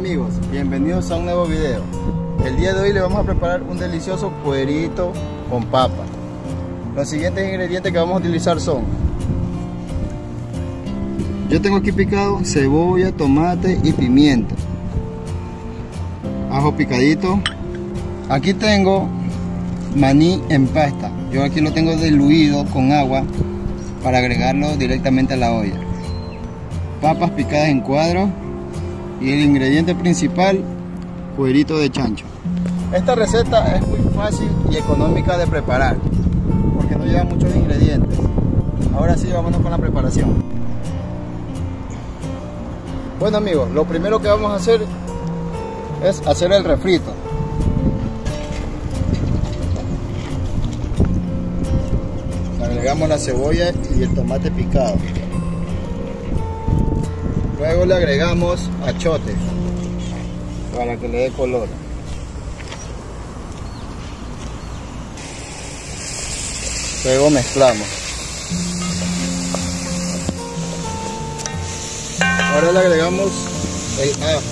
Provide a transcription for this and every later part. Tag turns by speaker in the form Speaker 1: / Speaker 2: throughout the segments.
Speaker 1: Hola amigos, bienvenidos a un nuevo video. El día de hoy le vamos a preparar un delicioso cuerito con papa. Los siguientes ingredientes que vamos a utilizar son: yo tengo aquí picado cebolla, tomate y pimienta, ajo picadito. Aquí tengo maní en pasta, yo aquí lo tengo diluido con agua para agregarlo directamente a la olla. Papas picadas en cuadros y el ingrediente principal, cuerito de chancho. Esta receta es muy fácil y económica de preparar porque no lleva muchos ingredientes. Ahora sí, vámonos con la preparación. Bueno amigos, lo primero que vamos a hacer es hacer el refrito. Agregamos la cebolla y el tomate picado. Luego le agregamos achote para que le dé color. Luego mezclamos. Ahora le agregamos el ajo.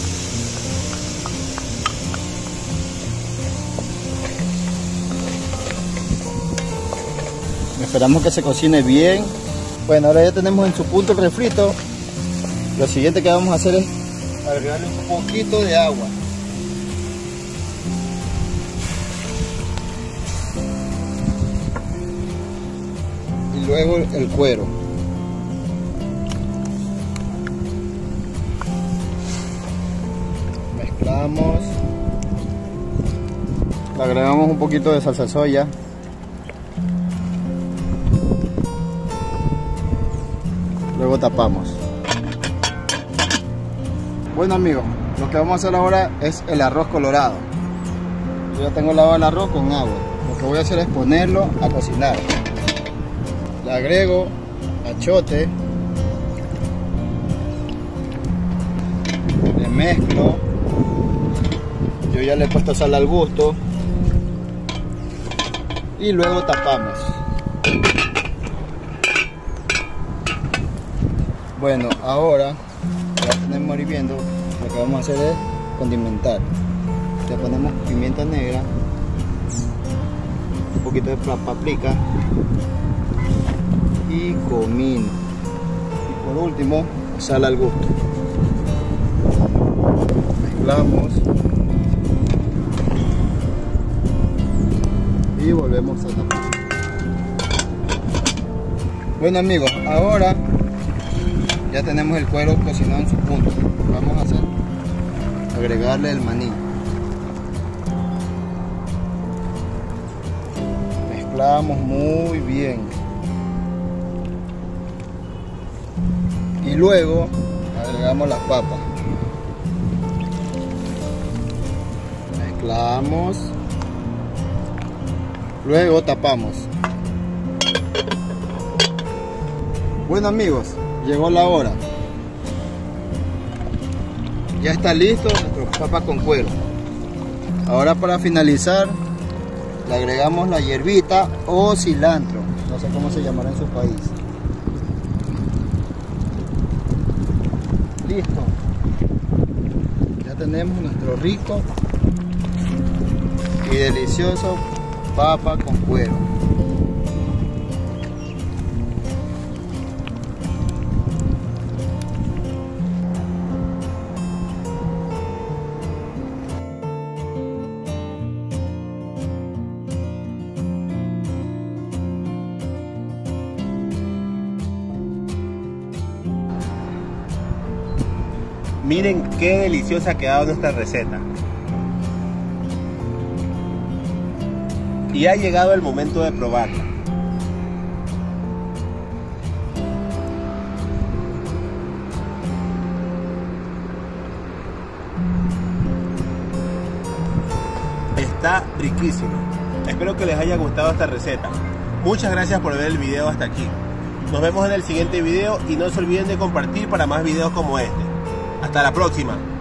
Speaker 1: Esperamos que se cocine bien. Bueno, ahora ya tenemos en su punto el refrito. Lo siguiente que vamos a hacer es agregarle un poquito de agua. Y luego el cuero. Mezclamos. Le agregamos un poquito de salsa soya. Luego tapamos. Bueno amigos, lo que vamos a hacer ahora es el arroz colorado. Yo ya tengo lavado el arroz con agua. Lo que voy a hacer es ponerlo a cocinar. Le agrego achote. Le mezclo. Yo ya le he puesto sal al gusto. Y luego tapamos. Bueno, ahora ya tenemos hirviendo. Lo que vamos a hacer es condimentar. Le ponemos pimienta negra, un poquito de paprika y comino. Y por último, sal al gusto. Mezclamos y volvemos a tapar. Bueno amigos, ahora ya tenemos el cuero cocinado en su punto. Vamos a hacer agregarle el maní. Mezclamos muy bien. Y luego agregamos las papas. Mezclamos. Luego tapamos. Bueno amigos, llegó la hora. Ya está listo nuestro papa con cuero. Ahora para finalizar le agregamos la hierbita o cilantro, no sé cómo se llamará en su país. Listo. Ya tenemos nuestro rico y delicioso papa con cuero.
Speaker 2: Miren qué deliciosa ha quedado nuestra receta. Y ha llegado el momento de probarla. Está riquísimo. Espero que les haya gustado esta receta. Muchas gracias por ver el video hasta aquí. Nos vemos en el siguiente video y no se olviden de compartir para más videos como este. Hasta la próxima.